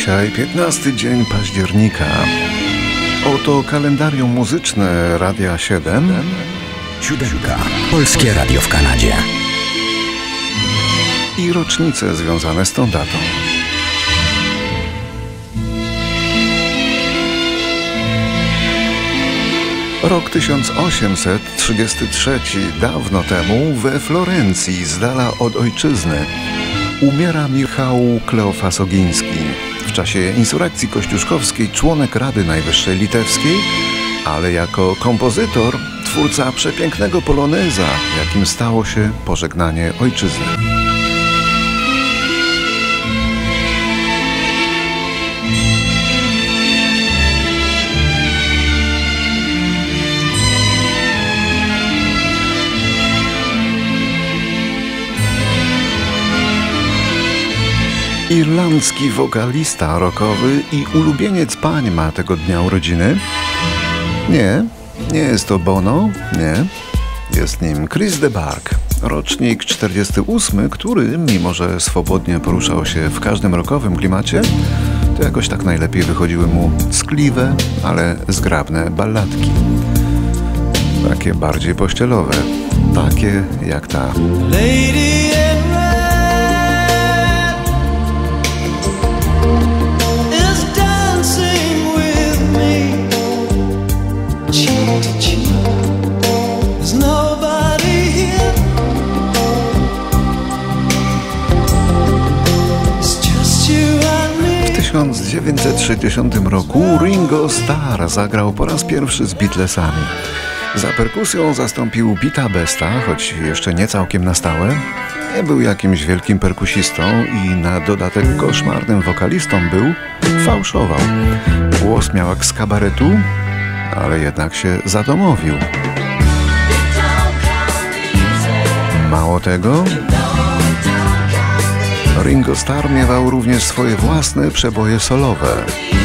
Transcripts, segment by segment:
Dzisiaj 15 dzień października. Oto kalendarium muzyczne Radia 7. Siódemka. Polskie Radio w Kanadzie. I rocznice związane z tą datą. Rok 1833, dawno temu, we Florencji, z dala od ojczyzny, umiera Michał Kleofas Ogiński. W czasie insurekcji kościuszkowskiej członek Rady Najwyższej Litewskiej, ale jako kompozytor, twórca przepięknego poloneza, jakim stało się pożegnanie ojczyzny. Irlandzki wokalista rockowy i ulubieniec pań ma tego dnia urodziny. Nie jest to Bono, nie. Jest nim Chris de Burgh, rocznik 48, który, mimo że swobodnie poruszał się w każdym rockowym klimacie, to jakoś tak najlepiej wychodziły mu ckliwe, ale zgrabne balladki. Takie bardziej pościelowe, takie jak ta. W 1960 roku Ringo Starr zagrał po raz pierwszy z Beatlesami. Za perkusją zastąpił Pita Besta, choć jeszcze nie całkiem na stałe. Nie był jakimś wielkim perkusistą i na dodatek koszmarnym wokalistą był, fałszował. Głos miał jak z kabaretu, ale jednak się zadomowił. Mało tego, Ringo Starr miewał również swoje własne przeboje solowe.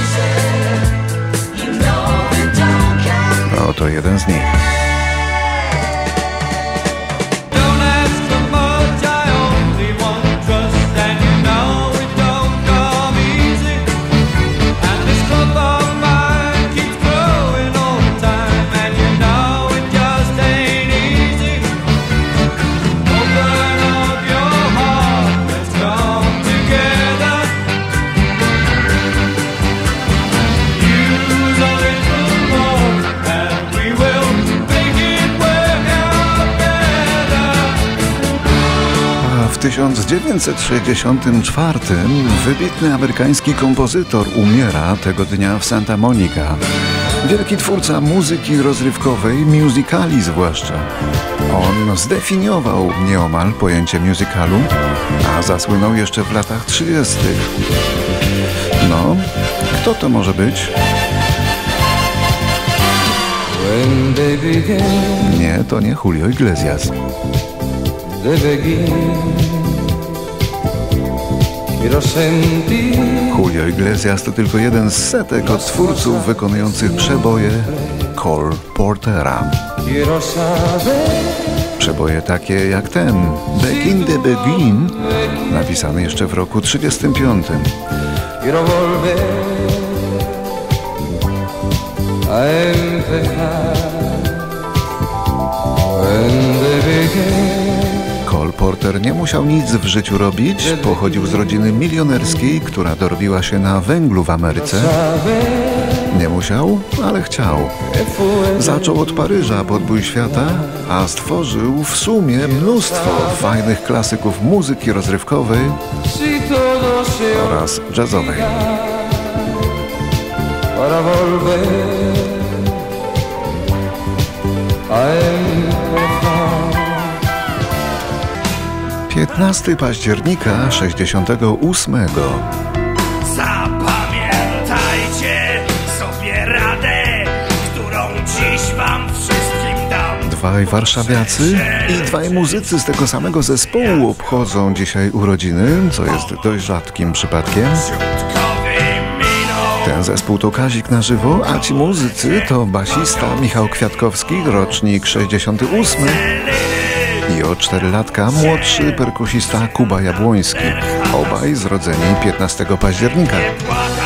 Oto jeden z nich. W 1964 wybitny amerykański kompozytor umiera tego dnia w Santa Monica. Wielki twórca muzyki rozrywkowej, musicali zwłaszcza. On zdefiniował nieomal pojęcie musicalu, a zasłynął jeszcze w latach 30. No, kto to może być? Nie, to nie Julio Iglesias. Julio Iglesias to tylko jeden z setek od twórców wykonujących przeboje Cole Portera. Przeboje takie jak ten, Back in the Begin, napisany jeszcze w roku 1935. Cole Porter nie musiał nic w życiu robić, pochodził z rodziny milionerskiej, która dorobiła się na węglu w Ameryce. Nie musiał, ale chciał. Zaczął od Paryża podbój świata, a stworzył w sumie mnóstwo fajnych klasyków muzyki rozrywkowej oraz jazzowej. 15 października 68. Zapamiętajcie sobie radę, którą dziś wam wszystkim dam. Dwaj warszawiacy i dwaj muzycy z tego samego zespołu obchodzą dzisiaj urodziny, co jest dość rzadkim przypadkiem. Ten zespół to Kazik na żywo, a ci muzycy to basista Michał Kwiatkowski, rocznik 68 i o 4 latka młodszy perkusista Kuba Jabłoński, obaj zrodzeni 15 października.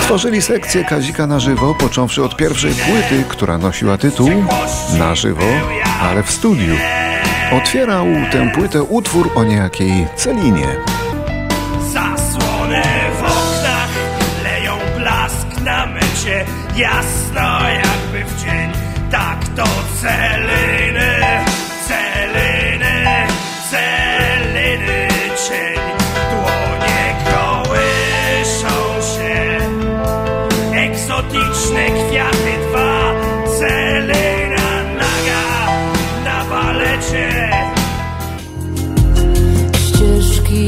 Tworzyli sekcję Kazika na żywo, począwszy od pierwszej płyty, która nosiła tytuł Na żywo, ale w studiu. Otwierał tę płytę utwór o niejakiej Celinie. Zasłony w oknach leją blask na mycie, jasno jakby w dzień. Tak to Celiny, Celiny, Celiny cień. Dłonie kołyszą się, egzotyczne kwiaty dwa. Celina naga na balecie. Ścieżki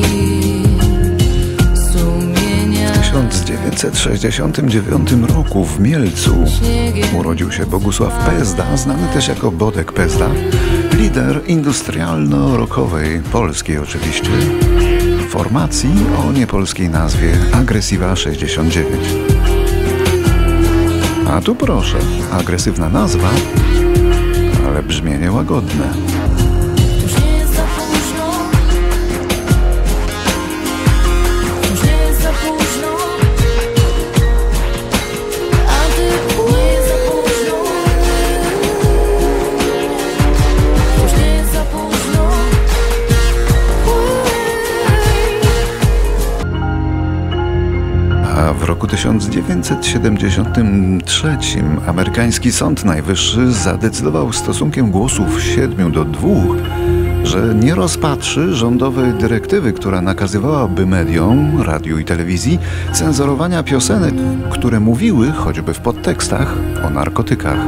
sumienia. W 1969 roku w Mielcu urodził się Bogusław Pezda, znany też jako Bodek Pezda, lider industrialno-rockowej, polskiej oczywiście, formacji o niepolskiej nazwie Agresiva 69. A tu proszę, agresywna nazwa, ale brzmienie łagodne. Już nie jest za późno. Już nie jest za późno. A ty nie jest za późno. Już nie jest za późno. A w roku 1973 amerykański Sąd Najwyższy zadecydował stosunkiem głosów 7-2, że nie rozpatrzy rządowej dyrektywy, która nakazywałaby mediom, radiu i telewizji cenzurowania piosenek, które mówiły, choćby w podtekstach, o narkotykach.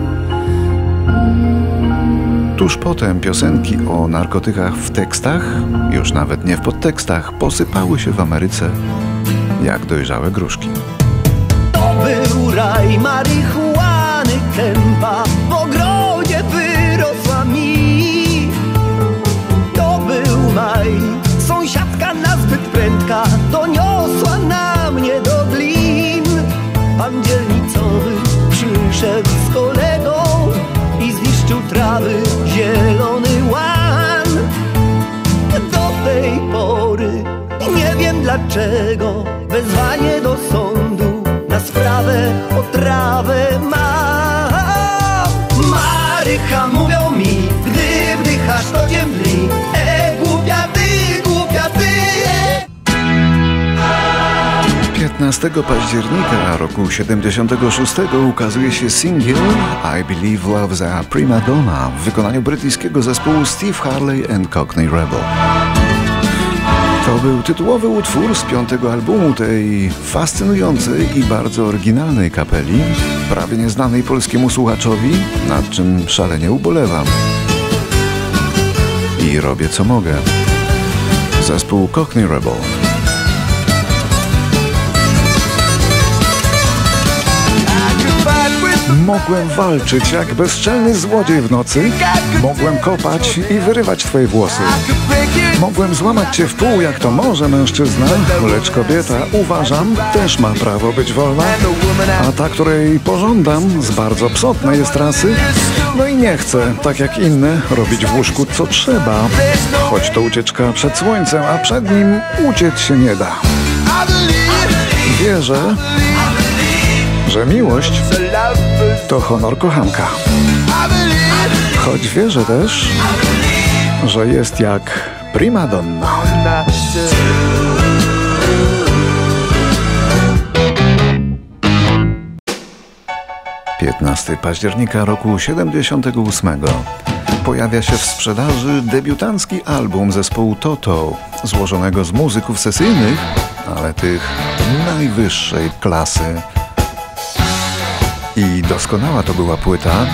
Tuż potem piosenki o narkotykach w tekstach, już nawet nie w podtekstach, posypały się w Ameryce jak dojrzałe gruszki. To był raj marihuany, kępa w ogrodzie wyrosła mi. To był maj, sąsiadka nazbyt prędka doniosła na mnie do glin. Pan dzielnicowy przyszedł z kolegą i zniszczył trawy zielony łan. Do tej pory nie wiem dlaczego wezwanie do sądu na sprawę o trawę ma. Marycha mówią mi, gdy wdychasz to cię mdli. Głupia ty, głupia ty. 15 października roku 76 ukazuje się singiel I Believe Love's a Prima Donna w wykonaniu brytyjskiego zespołu Steve Harley and Cockney Rebel. To był tytułowy utwór z 5. albumu tej fascynującej i bardzo oryginalnej kapeli, prawie nieznanej polskiemu słuchaczowi, nad czym szalenie ubolewam. I robię co mogę. Zespół Cockney Rebel. Mogłem walczyć jak bezczelny złodziej w nocy. Mogłem kopać i wyrywać twoje włosy. Mogłem złamać cię w pół, jak to może mężczyzna, lecz kobieta, uważam, też ma prawo być wolna. A ta, której pożądam, z bardzo psotnej jest rasy. No i nie chcę, tak jak inne, robić w łóżku co trzeba. Choć to ucieczka przed słońcem, a przed nim uciec się nie da. Wierzę, że miłość to honor kochanka. Choć wierzę też, że jest jak prima donna. 15 października roku 78 pojawia się w sprzedaży debiutancki album zespołu Toto, złożonego z muzyków sesyjnych, ale tych najwyższej klasy. I doskonała to była płyta.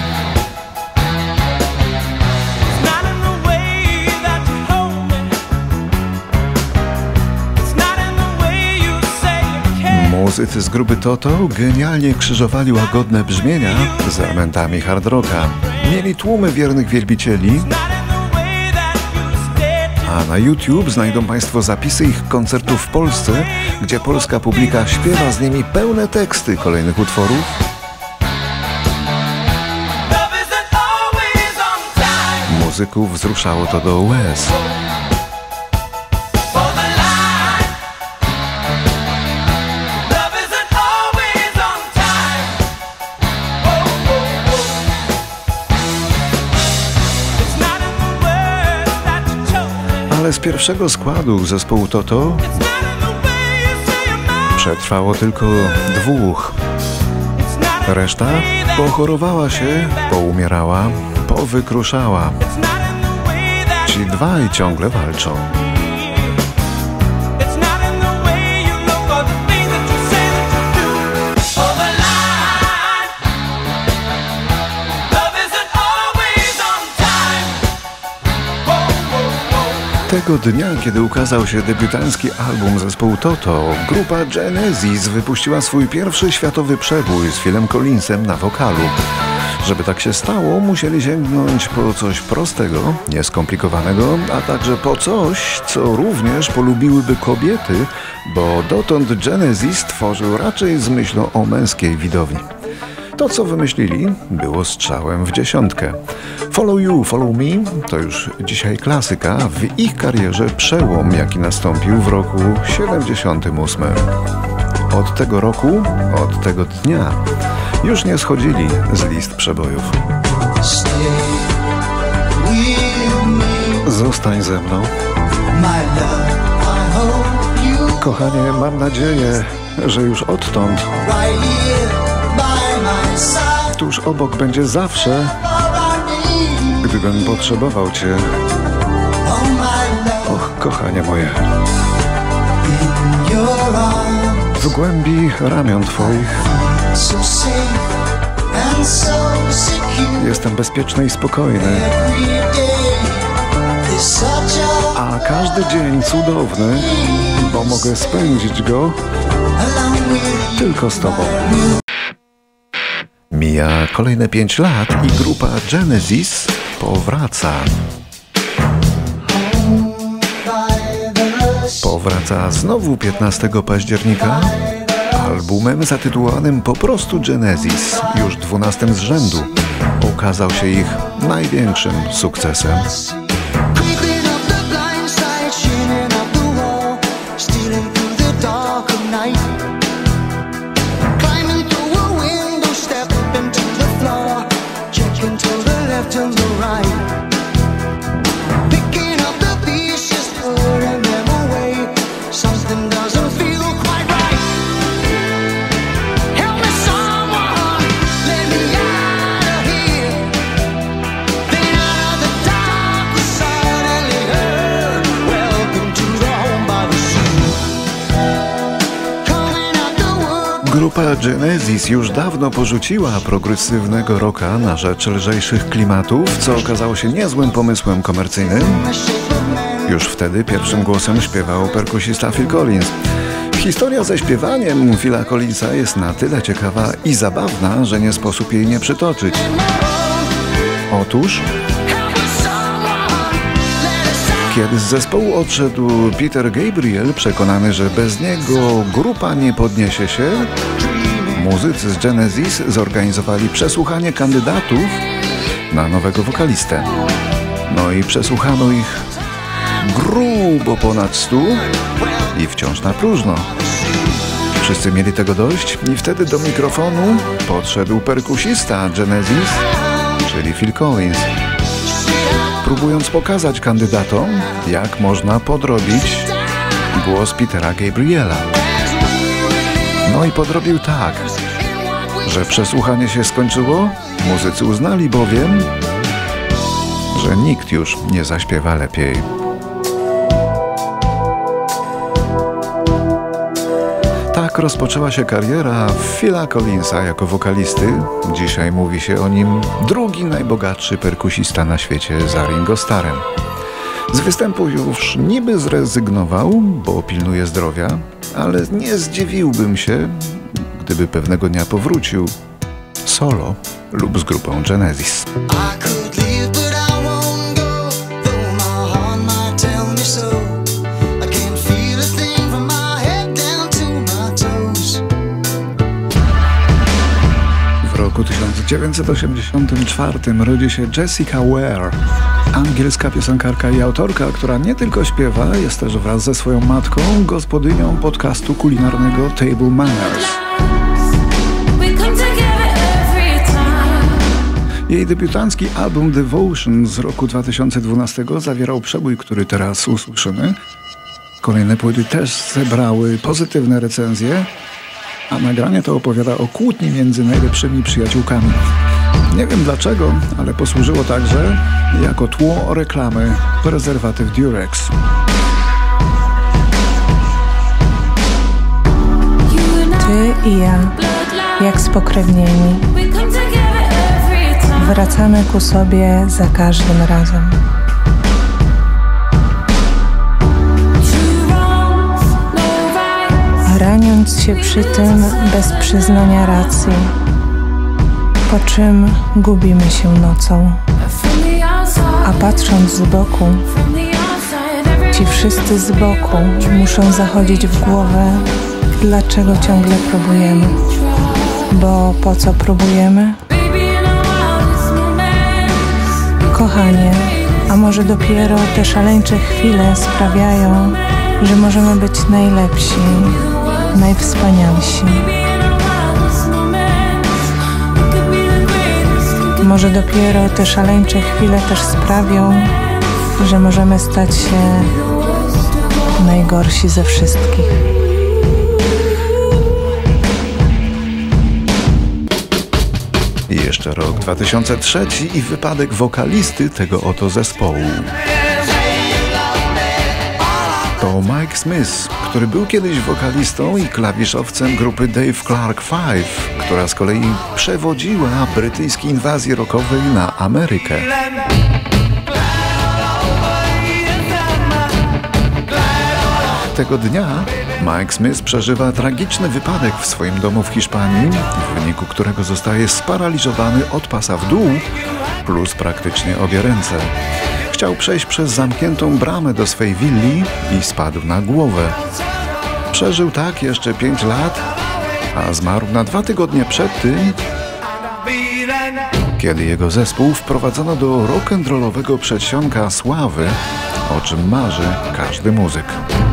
Muzycy z grupy Toto genialnie krzyżowali łagodne brzmienia z elementami hard rocka. Mieli tłumy wiernych wielbicieli, a na YouTube znajdą Państwo zapisy ich koncertów w Polsce, gdzie polska publika śpiewa z nimi pełne teksty kolejnych utworów. Muzyków wzruszało to do łez. ale z pierwszego składu zespołu Toto przetrwało tylko 2. Reszta pochorowała się, poumierała, powykruszała. Ci dwaj ciągle walczą. Tego dnia, kiedy ukazał się debiutancki album zespołu Toto, grupa Genesis wypuściła swój pierwszy światowy przebój z Philem Collinsem na wokalu. Żeby tak się stało, musieli sięgnąć po coś prostego, nieskomplikowanego, a także po coś, co również polubiłyby kobiety, bo dotąd Genesis tworzył raczej z myślą o męskiej widowni. To, co wymyślili, było strzałem w dziesiątkę. Follow You, Follow Me to już dzisiaj klasyka, w ich karierze przełom, jaki nastąpił w roku 78. Od tego roku, od tego dnia już nie schodzili z list przebojów. Zostań ze mną. Kochanie, mam nadzieję, że już odtąd tuż obok będzie zawsze, gdybym potrzebował Cię. Och, kochanie moje. W głębi ramion Twoich jestem bezpieczny i spokojny, a każdy dzień cudowny, bo mogę spędzić go tylko z Tobą. Mija kolejne 5 lat i grupa Genesis powraca. Powraca znowu 15 października albumem zatytułowanym po prostu Genesis, już 12 z rzędu. Okazał się ich największym sukcesem. Grupa Genesis już dawno porzuciła progresywnego rocka na rzecz lżejszych klimatów, co okazało się niezłym pomysłem komercyjnym. Już wtedy pierwszym głosem śpiewał perkusista Phil Collins. Historia ze śpiewaniem Phila Collinsa jest na tyle ciekawa i zabawna, że nie sposób jej nie przytoczyć. Otóż, kiedy z zespołu odszedł Peter Gabriel, przekonany, że bez niego grupa nie podniesie się, muzycy z Genesis zorganizowali przesłuchanie kandydatów na nowego wokalistę. No i przesłuchano ich grubo ponad 100 i wciąż na próżno. Wszyscy mieli tego dość i wtedy do mikrofonu podszedł perkusista Genesis, czyli Phil Collins, próbując pokazać kandydatom, jak można podrobić głos Petera Gabriela. No i podrobił tak, że przesłuchanie się skończyło, muzycy uznali bowiem, że nikt już nie zaśpiewa lepiej. Tak rozpoczęła się kariera Phila Collinsa jako wokalisty. Dzisiaj mówi się o nim drugi najbogatszy perkusista na świecie za Ringo Starrem. Z występu już niby zrezygnował, bo pilnuje zdrowia, ale nie zdziwiłbym się, gdyby pewnego dnia powrócił solo lub z grupą Genesis. W roku 1984 rodzi się Jessica Ware, angielska piosenkarka i autorka, która nie tylko śpiewa, jest też wraz ze swoją matką gospodynią podcastu kulinarnego Table Manners. Jej debiutancki album Devotion z roku 2012 zawierał przebój, który teraz usłyszymy. Kolejne płyty też zebrały pozytywne recenzje, a nagranie to opowiada o kłótni między najlepszymi przyjaciółkami. Nie wiem dlaczego, ale posłużyło także jako tło reklamy prezerwatyw Durex. Ty i ja, jak spokrewnieni, wracamy ku sobie za każdym razem. Raniąc się przy tym bez przyznania racji, po czym gubimy się nocą. A patrząc z boku, ci wszyscy z boku muszą zachodzić w głowę, dlaczego ciągle próbujemy. Bo po co próbujemy? Kochanie, a może dopiero te szaleńcze chwile sprawiają, że możemy być najlepsi, najwspanialsi. Może dopiero te szaleńcze chwile też sprawią, że możemy stać się najgorsi ze wszystkich. I jeszcze rok 2003 i wypadek wokalisty tego oto zespołu. To Mike Smith, który był kiedyś wokalistą i klawiszowcem grupy Dave Clark 5, która z kolei przewodziła brytyjskiej inwazji rockowej na Amerykę. Tego dnia Mike Smith przeżywa tragiczny wypadek w swoim domu w Hiszpanii, w wyniku którego zostaje sparaliżowany od pasa w dół, plus praktycznie obie ręce. Chciał przejść przez zamkniętą bramę do swej willi i spadł na głowę. Przeżył tak jeszcze 5 lat, a zmarł na 2 tygodnie przed tym, kiedy jego zespół wprowadzono do rock'n'rollowego przedsionka sławy, o czym marzy każdy muzyk.